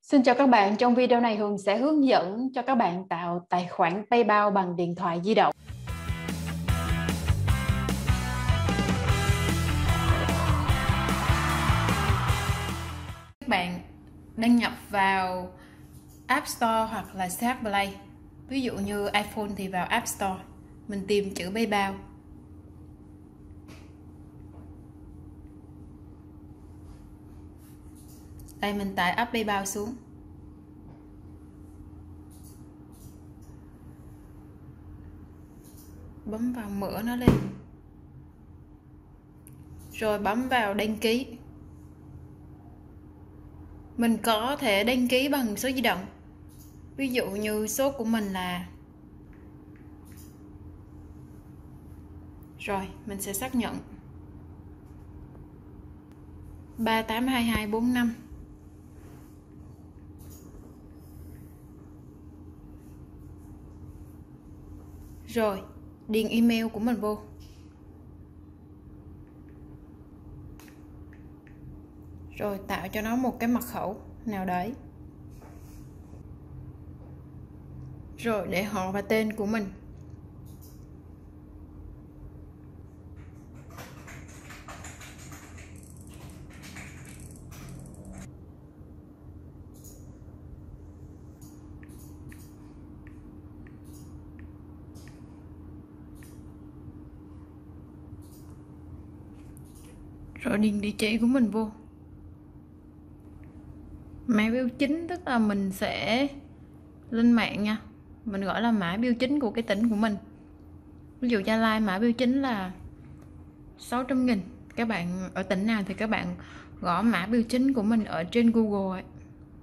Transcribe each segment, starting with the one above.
Xin chào các bạn, trong video này Hường sẽ hướng dẫn cho các bạn tạo tài khoản PayPal bằng điện thoại di động. Các bạn đăng nhập vào App Store hoặc là CH Play. Ví dụ như iPhone thì vào App Store, mình tìm chữ PayPal. Đây, mình tải app PayPal xuống. Bấm vào mở nó lên. Rồi bấm vào đăng ký. Mình có thể đăng ký bằng số di động. Ví dụ như số của mình là... Rồi, mình sẽ xác nhận 382245. Rồi, điền email của mình vô. Rồi tạo cho nó một cái mật khẩu nào đấy. Rồi để họ và tên của mình. Rồi điền địa chỉ của mình vô. Mã biểu chính tức là mình sẽ lên mạng nha. Mình gọi là mã biểu chính của cái tỉnh của mình. Ví dụ Gia Lai mã biểu chính là 600.000. Các bạn ở tỉnh nào thì các bạn gõ mã biểu chính của mình ở trên Google ấy.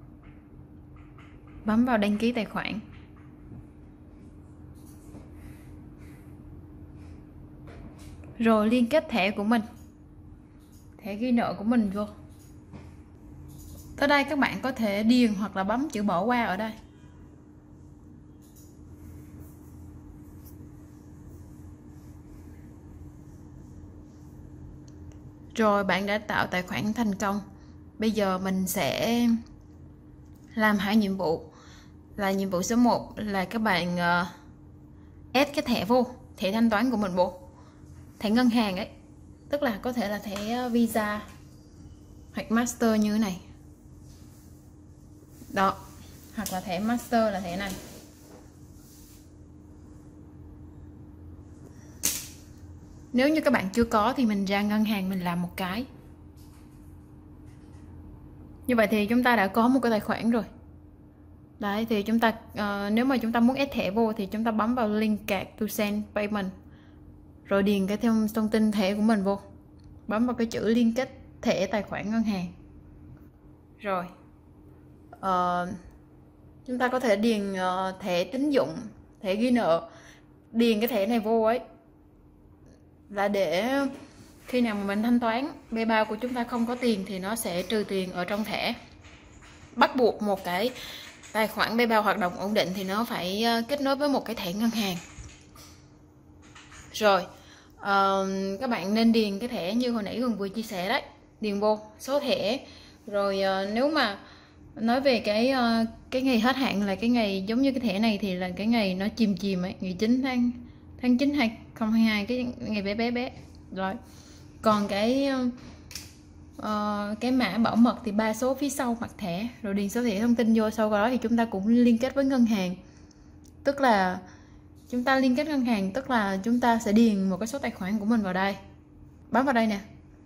Bấm vào đăng ký tài khoản. Rồi liên kết thẻ của mình, thẻ ghi nợ của mình vô. Tới đây các bạn có thể điền hoặc là bấm chữ bỏ qua ở đây. Rồi bạn đã tạo tài khoản thành công. Bây giờ mình sẽ làm 2 nhiệm vụ. Là nhiệm vụ số 1 là các bạn add cái thẻ vô, thẻ thanh toán của mình vô. Thẻ ngân hàng ấy, tức là có thể là thẻ Visa hoặc Master như thế này. Đó, hoặc là thẻ Master là thẻ này. Nếu như các bạn chưa có thì mình ra ngân hàng mình làm một cái. Như vậy thì chúng ta đã có một cái tài khoản rồi. Đấy, thì chúng ta nếu mà chúng ta muốn add thẻ vô thì chúng ta bấm vào link card to send payment. Rồi điền cái thông tin thẻ của mình vô. Bấm vào cái chữ liên kết thẻ tài khoản ngân hàng. Rồi chúng ta có thể điền thẻ tín dụng, thẻ ghi nợ. Điền cái thẻ này vô ấy là để khi nào mà mình thanh toán PayPal của chúng ta không có tiền thì nó sẽ trừ tiền ở trong thẻ. Bắt buộc một cái tài khoản PayPal hoạt động ổn định thì nó phải kết nối với một cái thẻ ngân hàng. Rồi các bạn nên điền cái thẻ như hồi nãy Hường vừa chia sẻ đấy, điền vô số thẻ. Rồi nếu mà nói về cái ngày hết hạn là cái ngày giống như cái thẻ này thì là cái ngày nó chìm ấy, ngày 9 tháng 9 2022, cái ngày bé. Rồi còn cái mã bảo mật thì 3 số phía sau mặt thẻ. Rồi điền số thẻ thông tin vô. Sau đó thì chúng ta cũng liên kết với ngân hàng. Tức là chúng ta liên kết ngân hàng tức là chúng ta sẽ điền một cái số tài khoản của mình vào đây. Bấm vào đây nè.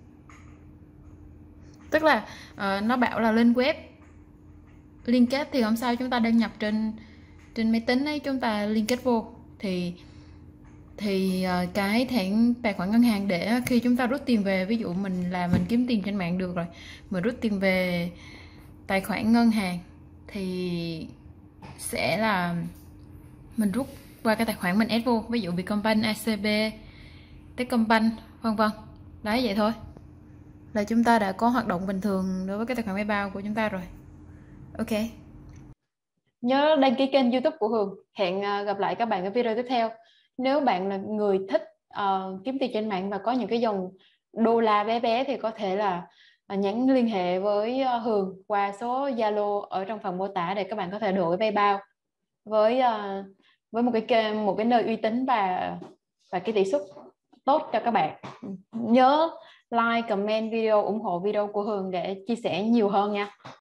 Tức là nó bảo là lên web liên kết thì không sao, chúng ta đăng nhập trên máy tính ấy, chúng ta liên kết vô thì cái thẻ tài khoản ngân hàng để khi chúng ta rút tiền về, ví dụ mình kiếm tiền trên mạng được rồi, mình rút tiền về tài khoản ngân hàng thì sẽ là mình rút qua cái tài khoản mình add vô, ví dụ Vietcombank, ACB, Techcombank vân vân. Đấy, vậy thôi là chúng ta đã có hoạt động bình thường đối với cái tài khoản PayPal của chúng ta rồi. Ok, nhớ đăng ký kênh YouTube của Hường. Hẹn gặp lại các bạn ở video tiếp theo. Nếu bạn là người thích kiếm tiền trên mạng và có những cái dòng đô la bé bé thì có thể là nhắn liên hệ với Hường qua số Zalo ở trong phần mô tả để các bạn có thể đổi PayPal với một cái nơi uy tín và cái tỷ suất tốt cho các bạn. Nhớ like, comment video, ủng hộ video của Hường để chia sẻ nhiều hơn nha.